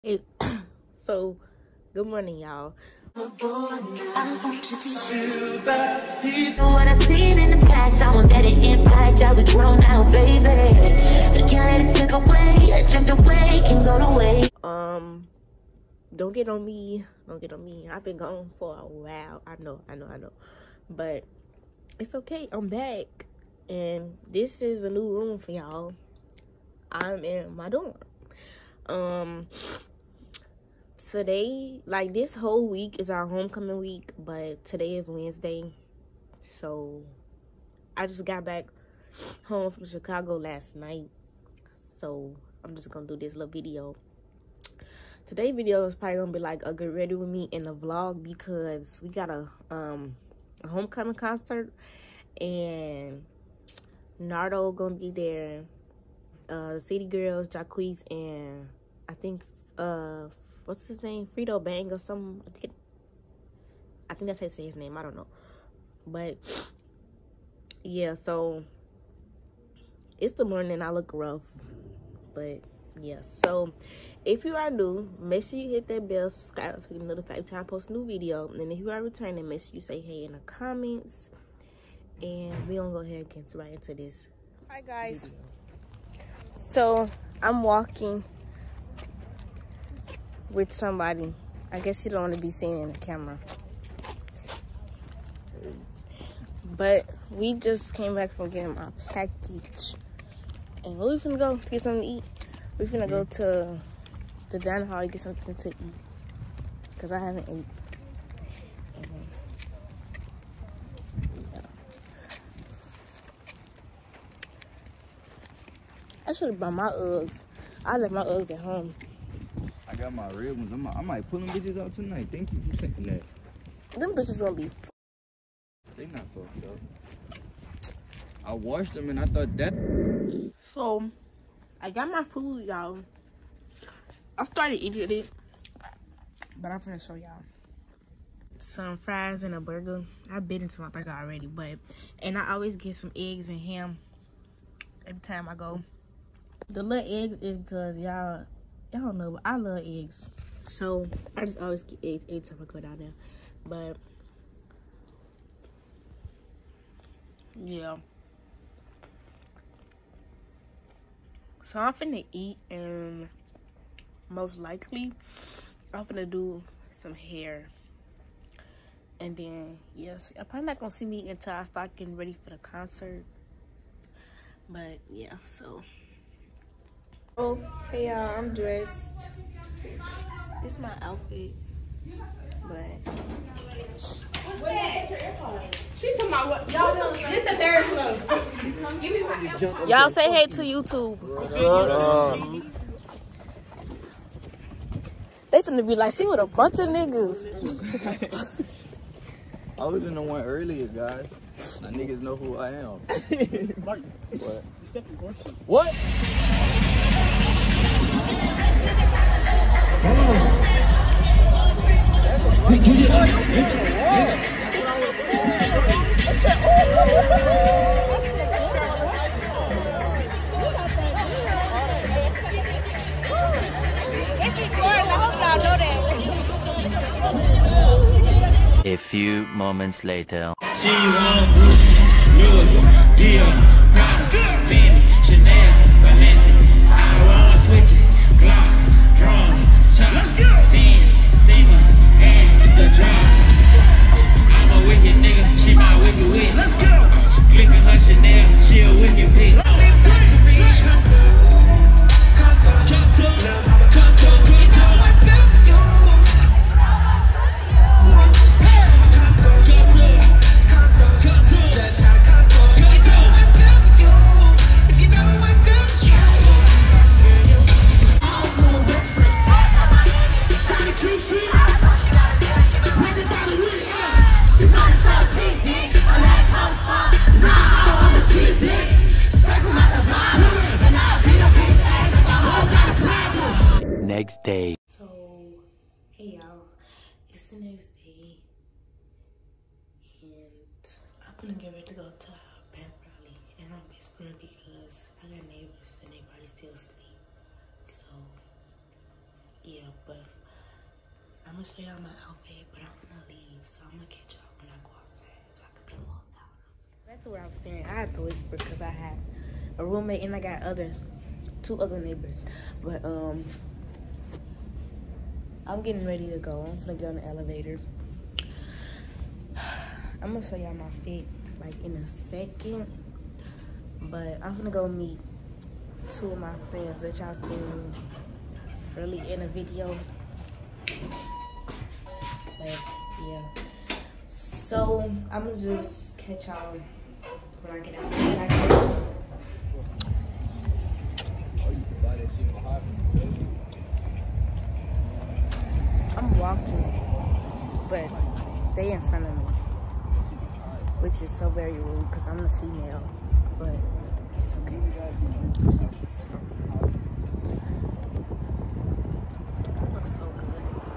It, so, good morning, y'all. What I've seen in the past, I won't let it impact how we grown now, baby. You can't let it slip away, drift away, can go to waste. Don't get on me. Don't get on me. I've been gone for a while. I know. But it's okay. I'm back. And this is a new room for y'all. I'm in my dorm. Today, like this whole week is our homecoming week, but today is Wednesday. So I just got back home from Chicago last night. So I'm just gonna do this little video. Today's video is probably gonna be like a get ready with me in the vlog because we got a homecoming concert and Nardo gonna be there. The City Girls, Jacquees, and I think what's his name? Frito Bang or something. I think that's how you say his name. I don't know. But yeah, so it's the morning. I look rough. But yeah, so if you are new, make sure you hit that bell, subscribe so you get notified every time I post a new video. And if you are returning, make sure you say hey in the comments. And we're gonna go ahead and get right into this. Hi guys. So I'm walking with somebody. I guess you don't want to be seen in the camera. But we just came back from getting my package. And where we finna go to get something to eat? We finna go to the dining hall to get something to eat. Because I haven't ate. And, yeah. I should have brought my Uggs. I left my Uggs at home. I got my real ones. I might pull them bitches out tonight. Thank you for saying that. Them bitches gonna be. They not fucked up. I washed them and I thought that. So, I got my food, y'all. I started eating it, but I'm finna show y'all. Some fries and a burger. I've been into my burger already, and I always get some eggs and ham every time I go. The little eggs is because y'all know, but I love eggs. So, I just always get eggs every time I go down there. But, yeah. So I'm finna eat, and most likely I'm finna do some hair. And then, yes, I'm probably not gonna see me until I start getting ready for the concert. But yeah, so. Oh, hey y'all, I'm dressed. This is my outfit. But What's that? She talking about what? Y'all know this the third club. Give me my y'all say hey to YouTube. They finna be like, she with a bunch of niggas. I was in the one earlier, guys. My niggas know who I am. What? What? A few moments later. She want Gucci, Louis, Dior, Prada, Fendi, Chanel, Balenciaga. I want switches, Glocks, drums, chops, fins, steamers, and the drum. I'm a wicked nigga, she my wicked witch. Let's go. Licking her Chanel, she a wicked bitch. Next day. So, hey y'all, it's the next day, and I'm gonna get ready to go to our pep rally, and I'm whispering because I got neighbors and they probably still asleep. So, yeah. but I'm gonna show y'all my outfit, but I'm gonna leave, so I'm gonna catch y'all when I go outside so I can be more loud. That's where I was saying. I had to whisper because I have a roommate and I got two other neighbors. But I'm getting ready to go. I'm gonna get on the elevator. I'm gonna show y'all my fit like in a second, but I'm gonna go meet two of my friends that y'all seen early in the video. But yeah, so I'm gonna just catch y'all when I get outside, I guess. I'm walking, but they in front of me, which is so very rude because I'm the female, but it's okay. So, that looks so good.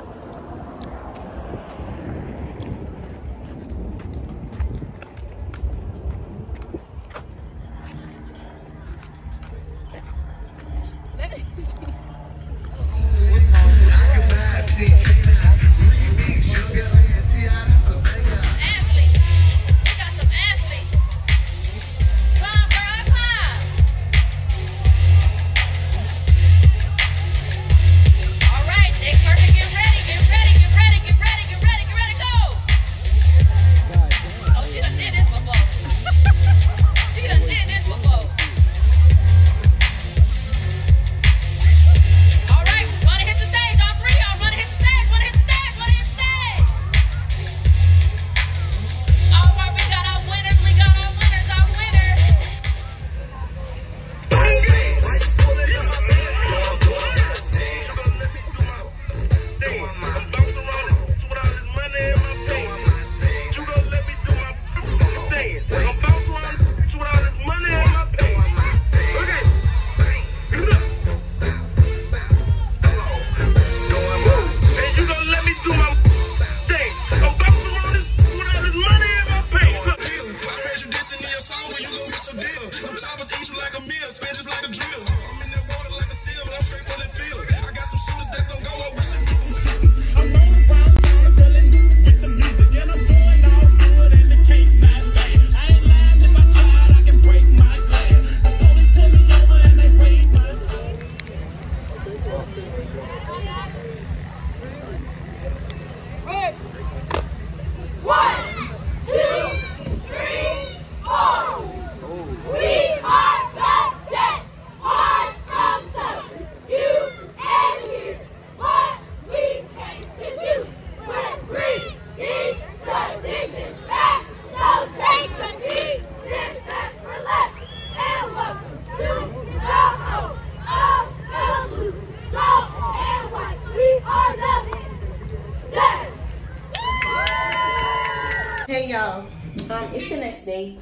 Hey y'all, it's the next day.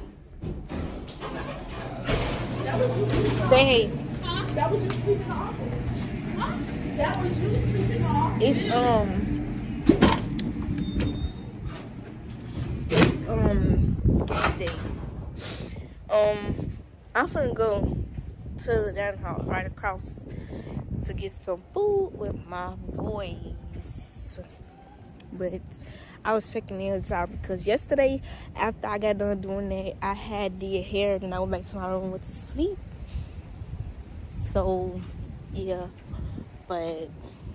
Say hey. That was you sleeping in the office. That was you sleeping in the office. It's game day. I'm finna go to the dining hall right across to get some food with my boys. But I was checking in with y'all because yesterday after I got done doing that, I had did hair and I went back to my room and went to sleep. So yeah, but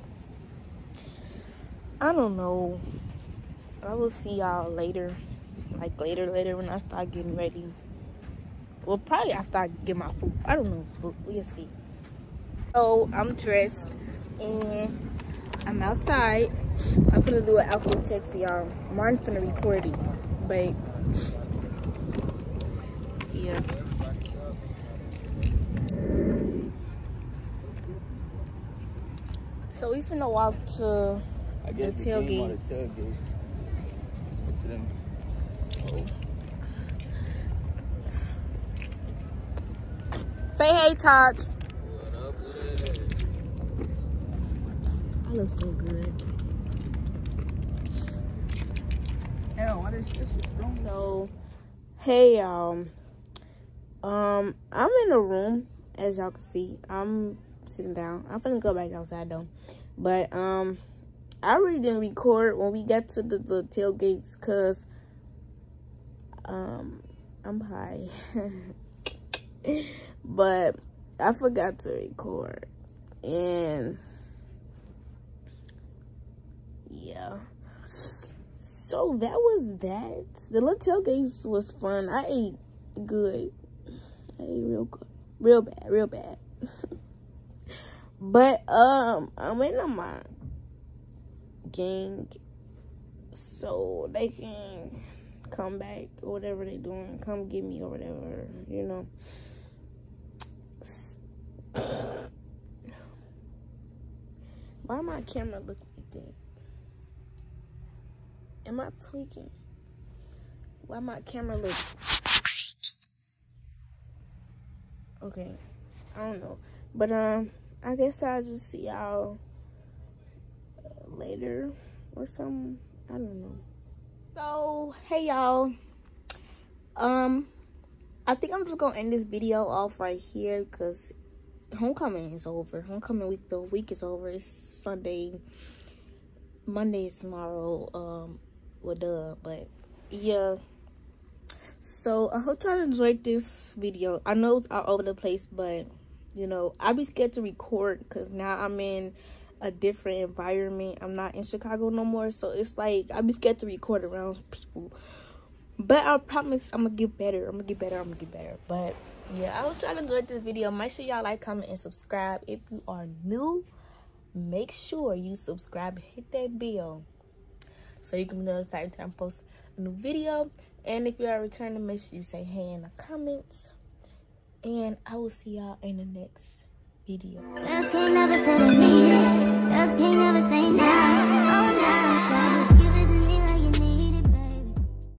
I don't know. I will see y'all later, like later when I start getting ready. Well, probably after I get my food. I don't know, but we'll see. So I'm dressed and I'm outside. I'm gonna do an outfit check for y'all. Mine's finna record it, but yeah. So we finna walk to the tailgate. Say hey, Todd. I look so good. So, hey y'all. I'm in a room, as y'all can see. I'm sitting down. I'm finna go back outside though. But I really didn't record when we got to the tailgates because I'm high. But I forgot to record. And yeah. So that was that. The little tailgates was fun. I ate good. I ate real good. Real bad. But I'm waiting on my gang so they can come back or whatever they doing, come get me or whatever, you know. Why my camera look like that? Am I tweaking? Why my camera look? Okay, I don't know, but I guess I'll just see y'all later or something. I don't know. So hey y'all, I think I'm just gonna end this video off right here because homecoming is over. Homecoming week, the week is over. It's Sunday. Monday is tomorrow. But yeah. So I hope y'all enjoyed this video. I know it's all over the place, but you know, I be scared to record because now I'm in a different environment. I'm not in Chicago no more, so it's like I be scared to record around people. But I promise I'm gonna get better. I'm gonna get better. But yeah, I hope y'all enjoyed this video. Make sure y'all like, comment, and subscribe. If you are new, make sure you subscribe, hit that bell so you can be notified every time I post a new video. And if you are returning, make sure you say hey in the comments. And I will see y'all in the next video. Just can't never say they need it. Just can't never say